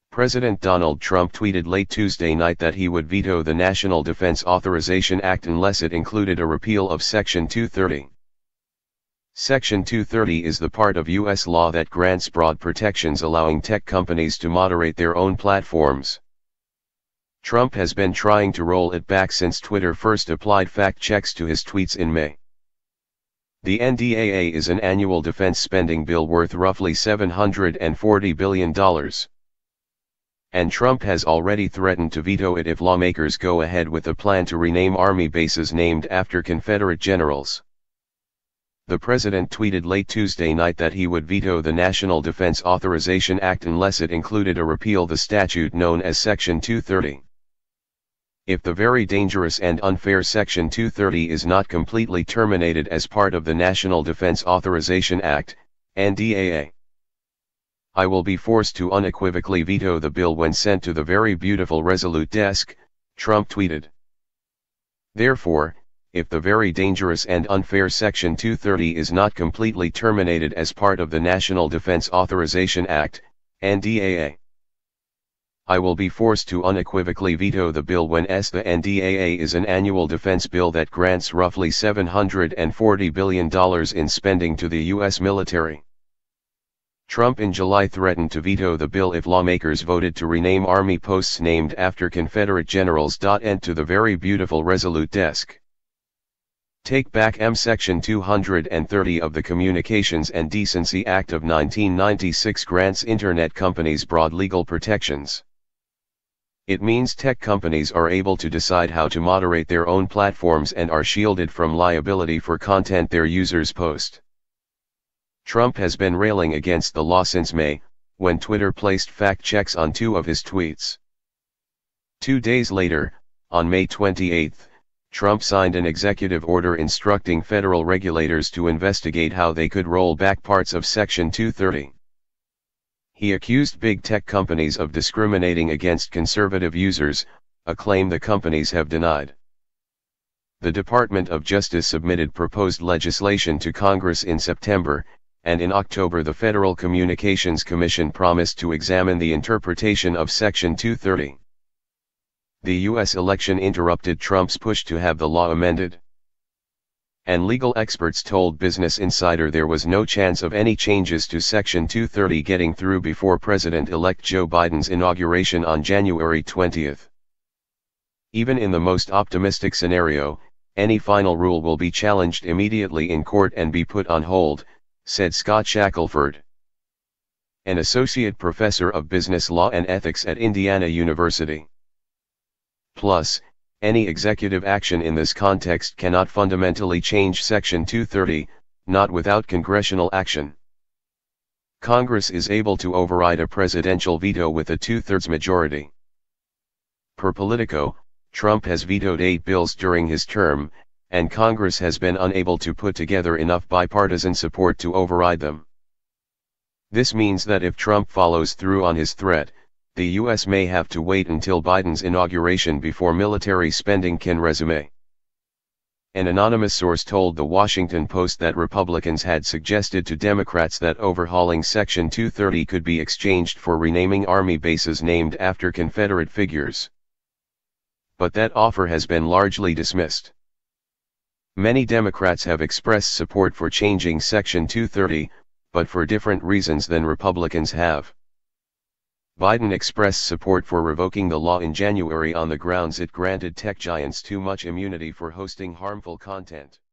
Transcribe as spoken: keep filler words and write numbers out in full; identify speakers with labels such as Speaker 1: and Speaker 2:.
Speaker 1: President Donald Trump tweeted late Tuesday night that he would veto the National Defense Authorization Act unless it included a repeal of Section two thirty. Section two thirty is the part of U S law that grants broad protections allowing tech companies to moderate their own platforms. Trump has been trying to roll it back since Twitter first applied fact checks to his tweets in May. The N D A A is an annual defense spending bill worth roughly seven hundred forty billion dollars. And Trump has already threatened to veto it if lawmakers go ahead with a plan to rename Army bases named after Confederate generals. The president tweeted late Tuesday night that he would veto the National Defense Authorization Act unless it included a repeal of the statute known as Section two thirty. If the very dangerous and unfair Section two thirty is not completely terminated as part of the National Defense Authorization Act, N D A A, I will be forced to unequivocally veto the bill when sent to the very beautiful Resolute desk, Trump tweeted. Therefore, if the very dangerous and unfair Section two thirty is not completely terminated as part of the National Defense Authorization Act, N D A A, I will be forced to unequivocally veto the bill when s the N D A A is an annual defense bill that grants roughly seven hundred forty billion dollars in spending to the U S military. Trump in July threatened to veto the bill if lawmakers voted to rename Army posts named after Confederate generals. End to the very beautiful Resolute desk. Take back M Section two thirty of the Communications and Decency Act of nineteen ninety-six grants Internet companies broad legal protections. It means tech companies are able to decide how to moderate their own platforms and are shielded from liability for content their users post. Trump has been railing against the law since May, when Twitter placed fact checks on two of his tweets. Two days later, on May twenty-eighth, Trump signed an executive order instructing federal regulators to investigate how they could roll back parts of Section two thirty. He accused big tech companies of discriminating against conservative users, a claim the companies have denied. The Department of Justice submitted proposed legislation to Congress in September, and in October the Federal Communications Commission promised to examine the interpretation of Section two thirty. The U S election interrupted Trump's push to have the law amended. And legal experts told Business Insider there was no chance of any changes to Section two thirty getting through before President-elect Joe Biden's inauguration on January twentieth. Even in the most optimistic scenario, any final rule will be challenged immediately in court and be put on hold, said Scott Shackelford, an associate professor of business law and ethics at Indiana University. Plus, any executive action in this context cannot fundamentally change Section two thirty, not without congressional action. Congress is able to override a presidential veto with a two-thirds majority. Per Politico, Trump has vetoed eight bills during his term, and Congress has been unable to put together enough bipartisan support to override them. This means that if Trump follows through on his threat, the U S may have to wait until Biden's inauguration before military spending can resume. An anonymous source told The Washington Post that Republicans had suggested to Democrats that overhauling Section two thirty could be exchanged for renaming Army bases named after Confederate figures. But that offer has been largely dismissed. Many Democrats have expressed support for changing Section two thirty, but for different reasons than Republicans have. Biden expressed support for revoking the law in January on the grounds it granted tech giants too much immunity for hosting harmful content.